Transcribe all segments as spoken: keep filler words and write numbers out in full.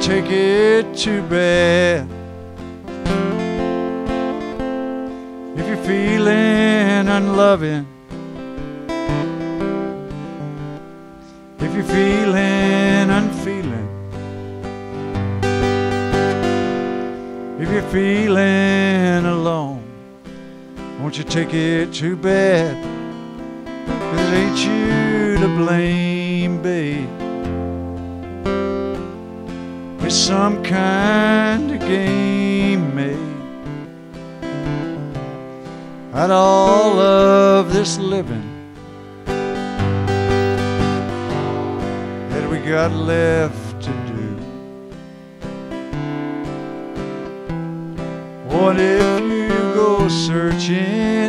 take it too bad. If you're feeling unloving, if you're feeling unfeeling, if you're feeling alone, won't you take it too bad? 'Cause it ain't you to blame, babe. It's some kind of game made out of all of this living that we got left to do. What if you go searching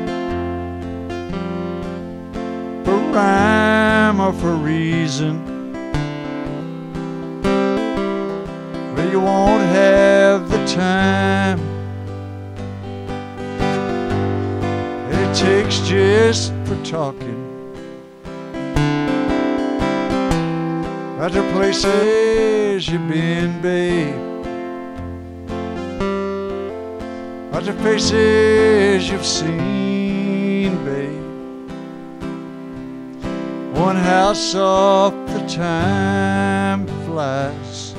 for rhyme or for reason? You won't have the time that it takes just for talking about the places you've been, babe, about the faces you've seen, babe. One house off the time flies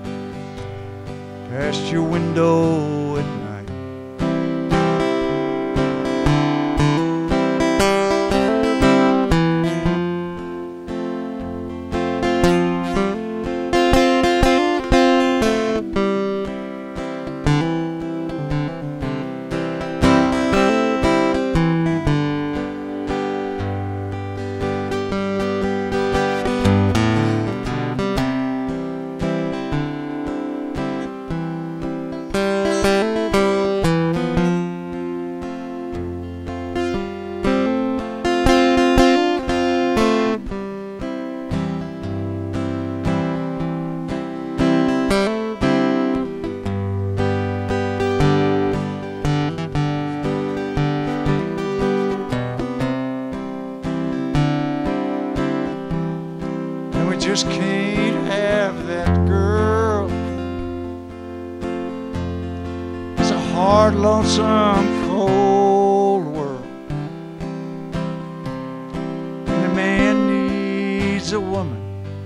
past your window at night. Just can't have that girl. It's a hard, lonesome, cold world, and a man needs a woman,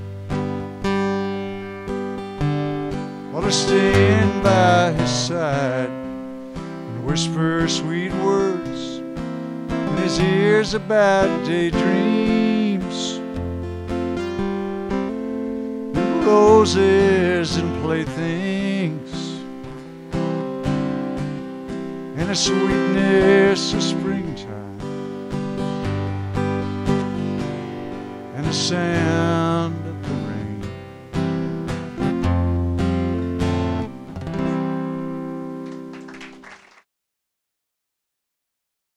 well, to stand by his side and whisper sweet words in his ears about daydreams, roses and playthings, and the sweetness of springtime, and the sound